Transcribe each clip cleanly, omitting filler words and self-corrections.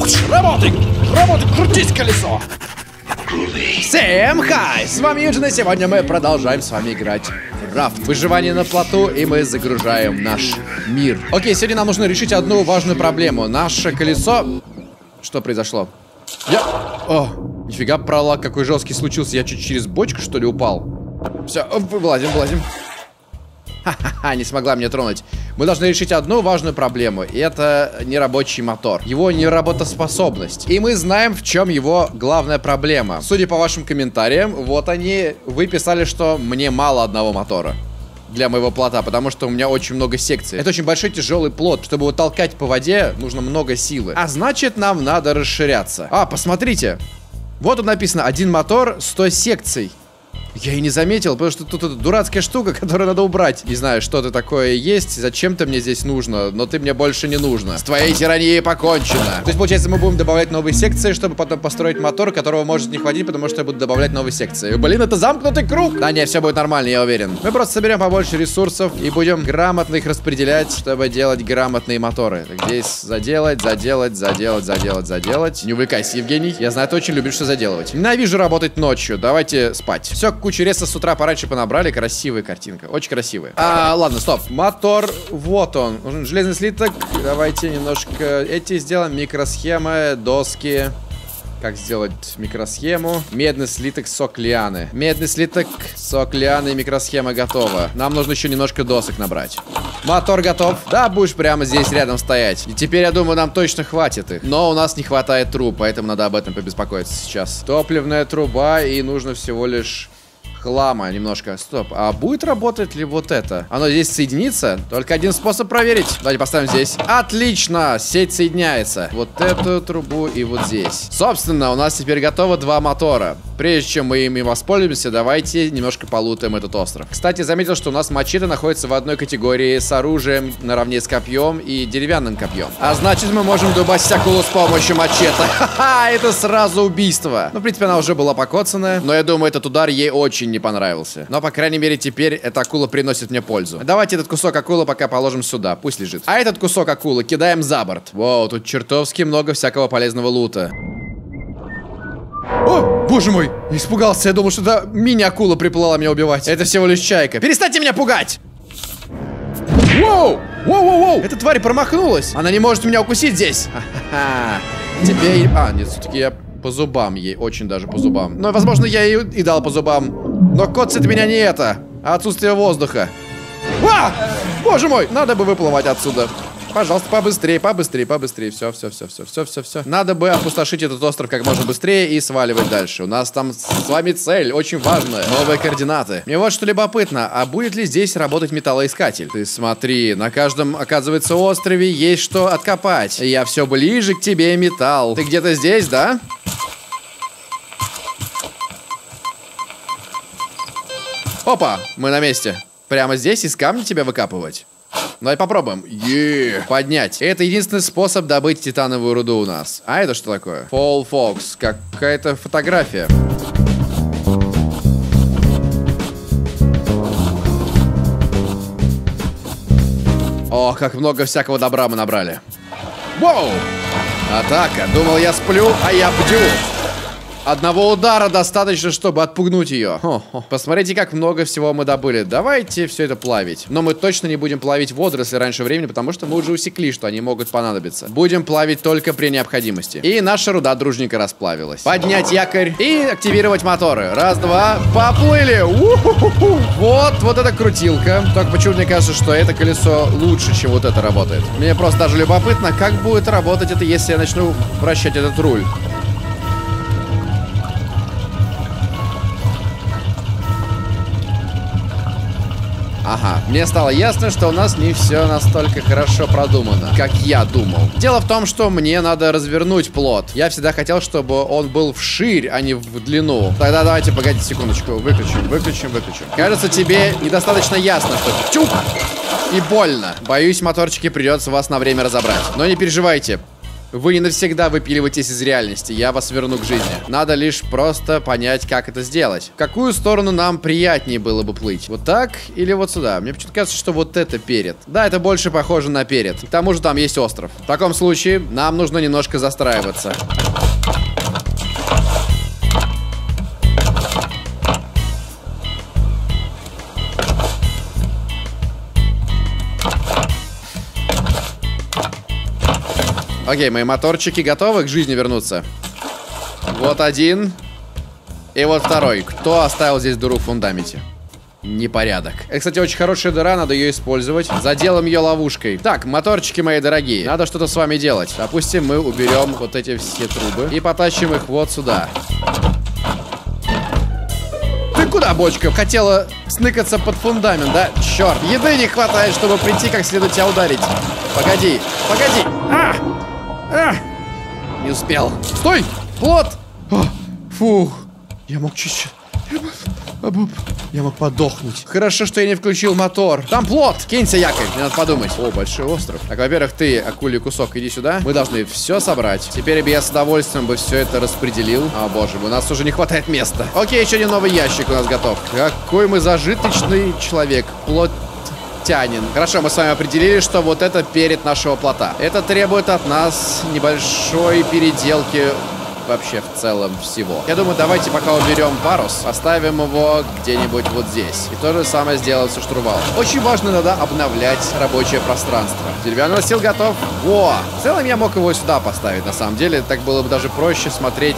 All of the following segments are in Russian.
Работай! Работай! Крутись, колесо! Всем хай! С вами Юджин, и сегодня мы продолжаем с вами играть в Рафт. Выживание на плоту, и мы загружаем наш мир. Окей, сегодня нам нужно решить одну важную проблему. Наше колесо... Что произошло? О, нифига, пролаг какой жесткий случился. Я чуть через бочку, что ли, упал? Все, вылазим. Ха-ха-ха, не смогла меня тронуть. Мы должны решить одну важную проблему. И это нерабочий мотор. Его неработоспособность. И мы знаем, в чем его главная проблема. Судя по вашим комментариям, вот они. Вы писали, что мне мало одного мотора для моего плота, потому что у меня очень много секций. Это очень большой тяжелый плот. Чтобы его толкать по воде, нужно много силы. А значит, нам надо расширяться. Посмотрите. Вот тут написано: один мотор, 100 секций. Я и не заметил, потому что тут эта дурацкая штука, которую надо убрать. Не знаю, что-то такое есть, зачем ты мне здесь нужно, но ты мне больше не нужно. С твоей тиранией покончено. То есть, получается, мы будем добавлять новые секции, чтобы потом построить мотор, которого может не хватить, потому что я буду добавлять новые секции. Блин, это замкнутый круг. Да не, все будет нормально, я уверен. Мы просто соберем побольше ресурсов и будем грамотно их распределять, чтобы делать грамотные моторы. Так, здесь заделать. Не увлекайся, Евгений. Я знаю, ты очень любишь что заделывать. Ненавижу работать ночью. Давайте спать. Все, кучу реса с утра пораньше понабрали. Красивая картинка. Очень красивая. Ладно, стоп. Мотор. Вот он. Нужен железный слиток. Давайте немножко эти сделаем. Микросхема, доски. Как сделать микросхему? Медный слиток, сок лианы. Медный слиток, сок лианы и микросхема готова. Нам нужно еще немножко досок набрать. Мотор готов. Да, будешь прямо здесь рядом стоять. И теперь, я думаю, нам точно хватит их. Но у нас не хватает труб, поэтому надо об этом побеспокоиться сейчас. Топливная труба, и нужно всего лишь... хлама немножко. Стоп, а будет работать ли вот это? Оно здесь соединится? Только один способ проверить. Давайте поставим здесь. Отлично, сеть соединяется. Вот эту трубу и вот здесь. Собственно, у нас теперь готово два мотора. Прежде чем мы ими воспользуемся, давайте немножко полутаем этот остров. Кстати, заметил, что у нас мачете находится в одной категории с оружием наравне с копьем и деревянным копьем. А значит, мы можем дубасить акулу с помощью мачете. Ха-ха, это сразу убийство. Ну, в принципе, она уже была покоцанная, но я думаю, этот удар ей очень не понравился. Но, по крайней мере, теперь эта акула приносит мне пользу. Давайте этот кусок акулы пока положим сюда, пусть лежит. А этот кусок акулы кидаем за борт. Воу, тут чертовски много всякого полезного лута. О, боже мой, испугался, я думал, что это мини-акула приплыла меня убивать. Это всего лишь чайка. Перестаньте меня пугать! Воу! Воу! Эта тварь промахнулась. Она не может меня укусить здесь. Ха-ха-ха. Теперь... нет, все-таки я... по зубам ей, очень даже по зубам. Но, возможно, я ей и дал по зубам. Но коцает меня не это, а отсутствие воздуха. Боже мой, надо бы выплывать отсюда. Пожалуйста, побыстрее. Все. Надо бы опустошить этот остров как можно быстрее и сваливать дальше. У нас там с вами цель, очень важная. Новые координаты. Мне вот что любопытно, а будет ли здесь работать металлоискатель? Ты смотри, на каждом, оказывается, острове есть что откопать. Я все ближе к тебе, металл. Ты где-то здесь, да? Опа, мы на месте. Прямо здесь из камня тебя выкапывать? Давай попробуем. Поднять. Это единственный способ добыть титановую руду у нас. А это что такое? Fall Fox. Какая-то фотография. О, как много всякого добра мы набрали. Воу! Атака. Думал, я сплю, а я бдю. Одного удара достаточно, чтобы отпугнуть ее. Посмотрите, как много всего мы добыли. Давайте все это плавить. Но мы точно не будем плавить водоросли раньше времени, потому что мы уже усекли, что они могут понадобиться. Будем плавить только при необходимости. И наша руда дружненько расплавилась. Поднять якорь и активировать моторы. Раз, два, поплыли. Вот это крутилка. Только почему мне кажется, что это колесо лучше, чем вот это работает. Мне просто даже любопытно, как будет работать это, если я начну вращать этот руль. Ага, мне стало ясно, что у нас не все настолько хорошо продумано, как я думал. Дело в том, что мне надо развернуть плот. Я всегда хотел, чтобы он был вширь, а не в длину. Тогда давайте, погодите секундочку. Выключим. Кажется, тебе недостаточно ясно, что тюк и больно. Боюсь, моторчики придется вас на время разобрать. Но не переживайте. Вы не навсегда выпиливаетесь из реальности. Я вас верну к жизни. Надо лишь просто понять, как это сделать. В какую сторону нам приятнее было бы плыть? Вот так или вот сюда? Мне почему-то кажется, что вот это перед. Да, это больше похоже на перед. К тому же там есть остров. В таком случае нам нужно немножко застраиваться. Окей, мои моторчики готовы к жизни вернуться. Вот один. И вот второй. Кто оставил здесь дыру в фундаменте? Непорядок. Это, кстати, очень хорошая дыра, надо ее использовать. Заделаем ее ловушкой. Так, моторчики мои дорогие, надо что-то с вами делать. Допустим, мы уберем вот эти все трубы и потащим их вот сюда. Ты куда, бочка? Хотела сныкаться под фундамент, да? Черт, еды не хватает, чтобы прийти как следует тебя ударить. Погоди, погоди. Не успел. Стой! Плот! Фух. Я мог чуть-чуть... Я мог подохнуть. Хорошо, что я не включил мотор. Там плот! Кинься, якорь, мне надо подумать. О, большой остров. Так, во-первых, ты, акулий кусок, иди сюда. Мы должны все собрать. Теперь бы я с удовольствием бы все это распределил. О, боже мой, у нас уже не хватает места. Окей, еще один новый ящик у нас готов. Какой мы зажиточный человек. Плотянин. Хорошо, мы с вами определили, что вот это перед нашего плота. Это требует от нас небольшой переделки вообще в целом всего. Я думаю, давайте пока уберем парус, поставим его где-нибудь вот здесь. И то же самое сделаем со штурвалом. Очень важно иногда обновлять рабочее пространство. Деревянный настил готов. Во! В целом я мог его сюда поставить, на самом деле. Так было бы даже проще смотреть.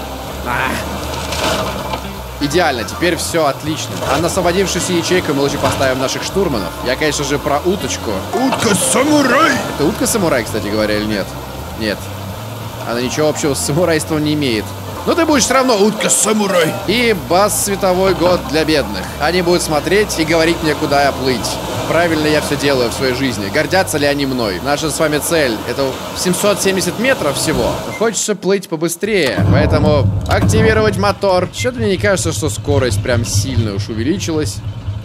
Идеально, теперь все отлично. А на освободившуюся ячейку мы лучше поставим наших штурманов. Я, конечно же, про уточку. Утка-самурай! Это утка-самурай, кстати говоря, или нет? Нет. Она ничего общего с самурайством не имеет. Но ты будешь все равно утка-самурай. И бас световой год для бедных. Они будут смотреть и говорить мне, куда я плыть. Правильно я все делаю в своей жизни. Гордятся ли они мной? Наша с вами цель — это 770 метров всего. Хочется плыть побыстрее, поэтому активировать мотор. Что-то мне не кажется, что скорость прям сильно уж увеличилась.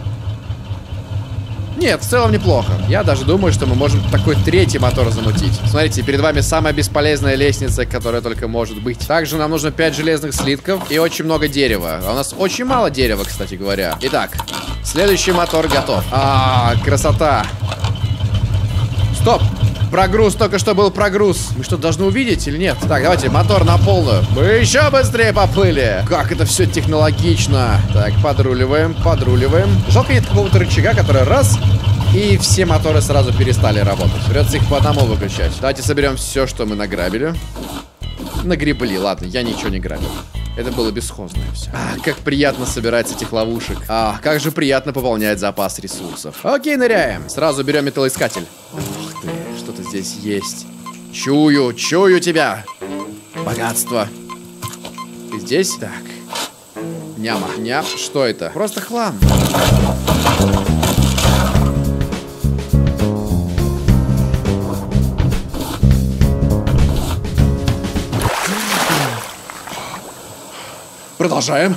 Нет, в целом неплохо. Я даже думаю, что мы можем такой третий мотор замутить. Смотрите, перед вами самая бесполезная лестница, которая только может быть. Также нам нужно 5 железных слитков и очень много дерева. А у нас очень мало дерева, кстати говоря. Итак, следующий мотор готов. Красота. Стоп! Прогруз, только что был прогруз. Мы что, должны увидеть или нет? Так, давайте, мотор на полную. Мы еще быстрее поплыли. Как это все технологично. Так, подруливаем, подруливаем. Жалко, нет какого-то рычага, который раз, и все моторы сразу перестали работать. Придется их по одному выключать. Давайте соберем все, что мы награбили. Нагребли, ладно, я ничего не грабил. Это было бесхозное все. Как приятно собирать с этих ловушек. Как же приятно пополнять запас ресурсов. Окей, ныряем. Сразу берем металлоискатель. Ух ты, что-то здесь есть. Чую тебя. Богатство. Ты здесь? Так. Няма. Ням. Что это? Просто хлам. Продолжаем.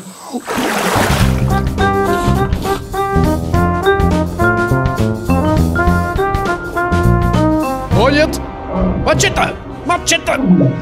О, нет! Мачете! Мачете!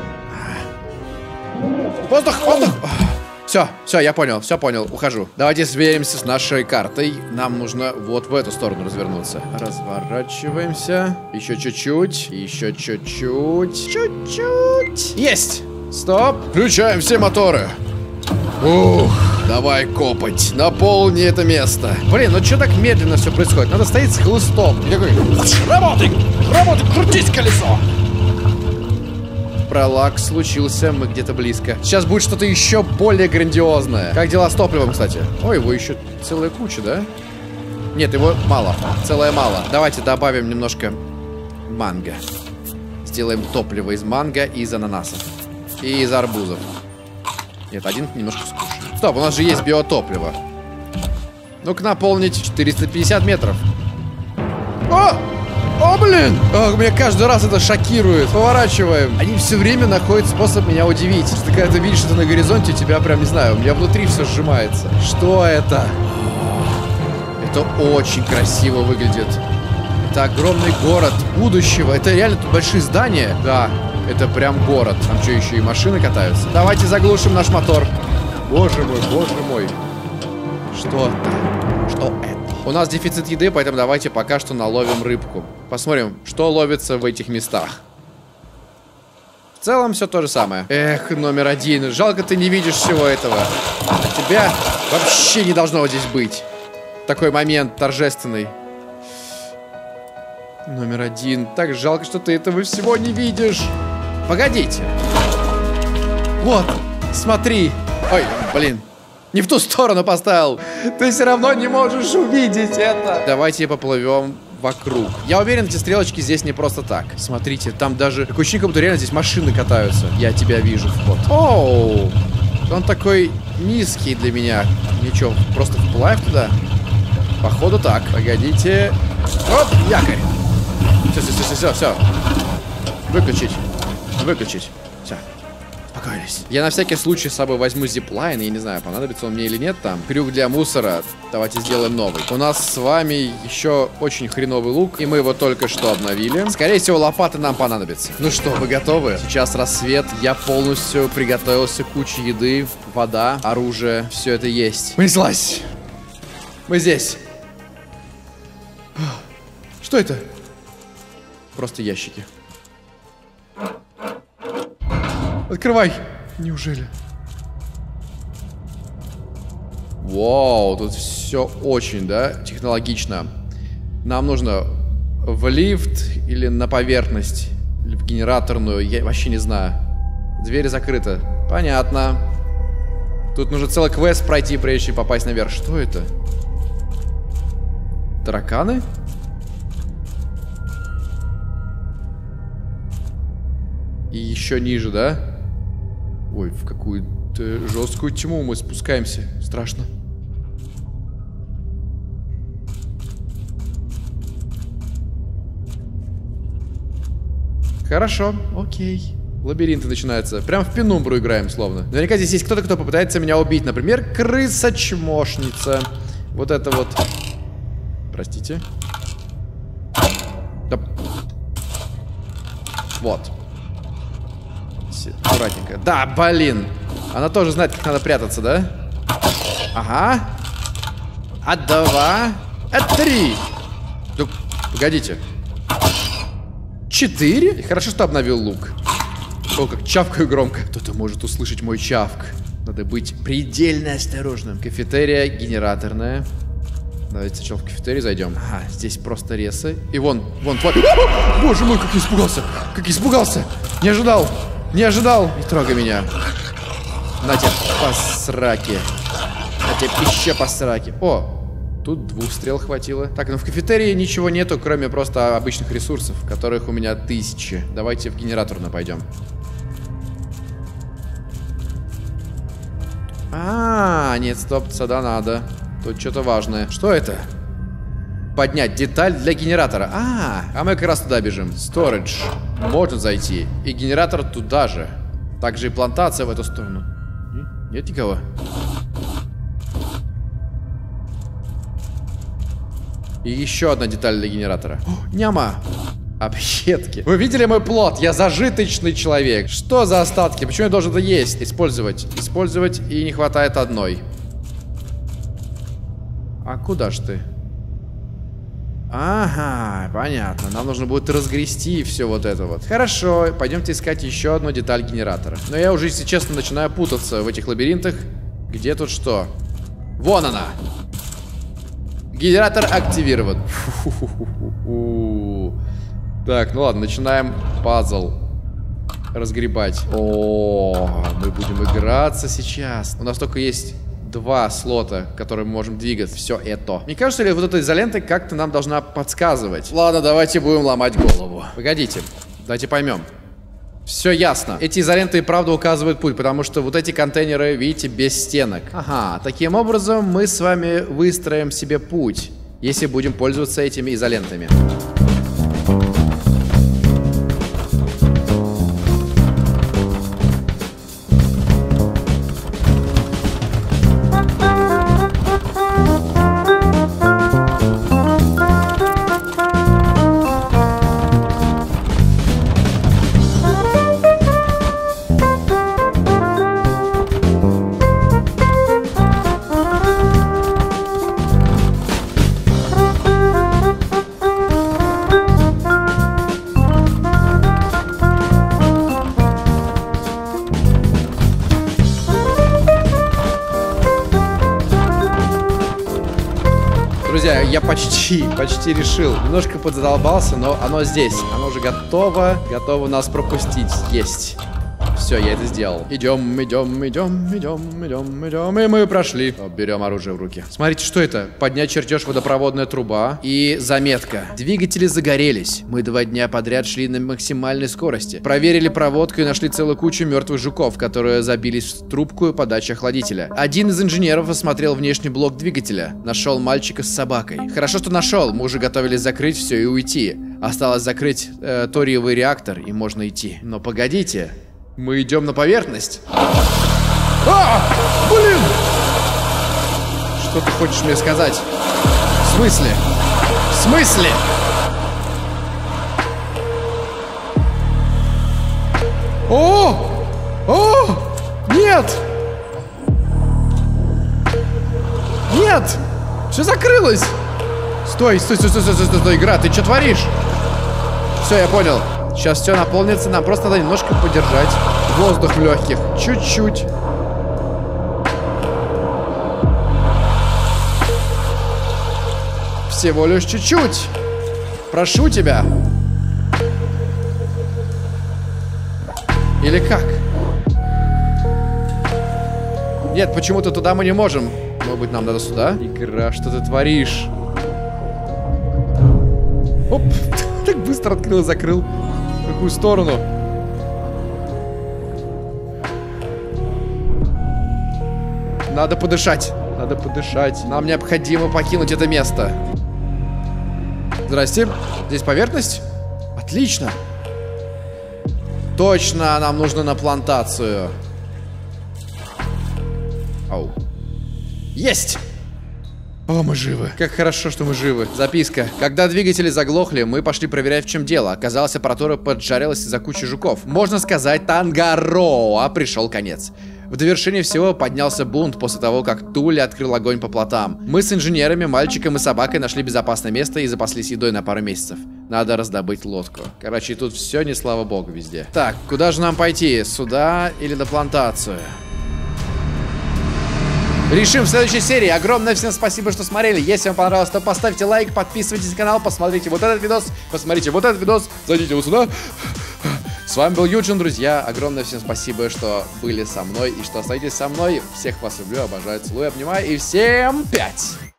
Воздух! Все, я понял, ухожу. Давайте сверимся с нашей картой. Нам нужно вот в эту сторону развернуться. Разворачиваемся. Еще чуть-чуть. Еще чуть-чуть. Чуть-чуть. Есть! Стоп! Включаем все моторы. Ух, давай копать. Наполни это место. Блин, ну что так медленно все происходит? Надо стоять с хлыстом. И такой, работай, крутись колесо. Пролаг случился, мы где-то близко. Сейчас будет что-то еще более грандиозное. Как дела с топливом, кстати? Ой, его еще целая куча, да? Нет, его мало, целое мало. Давайте добавим немножко манго. Сделаем топливо из манго и из ананасов. И из арбузов. Нет, один немножко скучный. Стоп, у нас же есть биотопливо. Ну-ка наполнить 450 метров. О, блин! Меня каждый раз это шокирует. Поворачиваем. Они все время находят способ меня удивить. Что ты когда видишь что-то на горизонте, у тебя прям, не знаю, у меня внутри все сжимается. Что это? Это очень красиво выглядит. Это огромный город будущего. Это реально тут большие здания. Да. Это прям город. Там что, еще и машины катаются? Давайте заглушим наш мотор. Боже мой, боже мой. Что это? Что это? У нас дефицит еды, поэтому давайте пока что наловим рыбку. Посмотрим, что ловится в этих местах. В целом все то же самое. Эх, номер один. Жалко, ты не видишь всего этого. А тебя вообще не должно здесь быть. Такой момент торжественный. Номер один. Так жалко, что ты этого всего не видишь. Погодите. Вот, смотри. Ой, блин. Не в ту сторону поставил. Ты все равно не можешь увидеть это. Давайте поплывем вокруг. Я уверен, эти стрелочки здесь не просто так. Смотрите, там даже... Такое ощущение, как будто реально здесь машины катаются. Я тебя вижу, вход. Оу. Он такой низкий для меня. Ничего, просто вплавь туда? Походу так. Погодите. Оп, якорь. Все. Выключить. Выключить. Все. Успокоились. Я на всякий случай с собой возьму зиплайн. Я не знаю, понадобится он мне или нет там. Крюк для мусора. Давайте сделаем новый. У нас с вами еще очень хреновый лук. И мы его только что обновили. Скорее всего, лопаты нам понадобятся. Ну что, вы готовы? Сейчас рассвет. Я полностью приготовился. Куча еды, вода, оружие. Все это есть. Понеслась. Мы здесь. Что это? Просто ящики. Открывай. Неужели? Вау, тут все очень, да, технологично. Нам нужно в лифт или на поверхность, или в генераторную, я вообще не знаю. Дверь закрыта. Понятно. Тут нужно целый квест пройти, прежде чем попасть наверх. Что это? Тараканы? И еще ниже, да? Ой, в какую-то жесткую тьму мы спускаемся. Страшно. Хорошо, окей. Лабиринты начинаются. Прям в пенумбру играем, словно. Наверняка здесь есть кто-то, кто попытается меня убить. Например, крыса-чмошница. Вот это вот. Простите. Да. Вот. Аккуратненько. Да, блин. Она тоже знает, как надо прятаться, да? Ага. А 2. А 3. Да, погодите. 4? Хорошо, что обновил лук. О, как чавкаю громко. Кто-то может услышать мой чавк. Надо быть предельно осторожным. Кафетерия генераторная. Давайте сначала в кафетерию зайдем. Ага, здесь просто ресы. И вон тварь. Боже мой, как я испугался. Как я испугался. Не ожидал. Не ожидал. Не трогай меня. На тебе по сраке. На тебе еще по сраке. О, тут 2 стрел хватило. Так, ну в кафетерии ничего нету, кроме просто обычных ресурсов, которых у меня 1000. Давайте в генераторную пойдем. Нет, стоп, сюда надо. Тут что-то важное. Что это? Поднять деталь для генератора. А мы как раз туда бежим. Storage. Можно зайти. И генератор туда же. Также и плантация в эту сторону. Нет никого. И еще одна деталь для генератора. О, няма. Объедки. Вы видели мой плод? Я зажиточный человек. Что за остатки? Почему я должен это есть? Использовать. Использовать, и не хватает одной. А куда ж ты? Ага, понятно. Нам нужно будет разгрести все вот это вот. Хорошо, пойдемте искать еще одну деталь генератора. Но я уже, если честно, начинаю путаться в этих лабиринтах. Где тут что? Вон она! Генератор активирован. Так, ну ладно, начинаем пазл разгребать. О, мы будем играться сейчас. У нас только есть 2 слота, которые мы можем двигать. Все это. Мне кажется, ли вот эта изолента как-то нам должна подсказывать. Ладно, давайте будем ломать голову. Погодите, давайте поймем. Все ясно. Эти изоленты и правда указывают путь, потому что вот эти контейнеры, видите, без стенок. Ага, таким образом мы с вами выстроим себе путь, если будем пользоваться этими изолентами. друзья, я почти решил. Немножко подзадолбался, но оно здесь. Оно уже готово нас пропустить. Есть. Все, я это сделал. Идем. И мы прошли. Берем оружие в руки. Смотрите, что это? Поднять чертеж, водопроводная труба. И заметка. Двигатели загорелись. Мы 2 дня подряд шли на максимальной скорости. Проверили проводку и нашли целую кучу мертвых жуков, которые забились в трубку подачи охладителя. Один из инженеров осмотрел внешний блок двигателя. Нашел мальчика с собакой. Хорошо, что нашел. Мы уже готовились закрыть все и уйти. Осталось закрыть ториевый реактор, и можно идти. Но погодите. Мы идем на поверхность. Блин! Что ты хочешь мне сказать? В смысле? В смысле? О! Нет! Нет! Все закрылось! Стой, игра, ты что творишь? Все, я понял. Сейчас все наполнится, нам просто надо немножко подержать воздух в легких. Чуть-чуть. Всего лишь чуть-чуть. Прошу тебя. Или как? Нет, почему-то туда мы не можем. Может быть, нам надо сюда? Игра, что ты творишь? Оп, так быстро открыл и закрыл. В какую сторону? Надо подышать. Надо подышать. Нам необходимо покинуть это место. Здрасте. Здесь поверхность? Отлично. Точно, нам нужно на плантацию. Ау. Есть! О, мы живы. Как хорошо, что мы живы. Записка. Когда двигатели заглохли, мы пошли проверять, в чем дело. Оказалось, аппаратура поджарилась из-за кучи жуков. Можно сказать, Тангароа пришел конец. В довершение всего поднялся бунт после того, как Туля открыл огонь по плотам. Мы с инженерами, мальчиком и собакой нашли безопасное место и запаслись едой на пару месяцев. Надо раздобыть лодку. Короче, тут все не слава богу везде. Так, куда же нам пойти? Сюда или на плантацию? Решим в следующей серии. Огромное всем спасибо, что смотрели. Если вам понравилось, то поставьте лайк, подписывайтесь на канал, посмотрите вот этот видос, посмотрите вот этот видос, зайдите вот сюда. С вами был Юджин, друзья. Огромное всем спасибо, что были со мной и что остаетесь со мной. Всех вас люблю, обожаю, целую, обнимаю. И всем 5!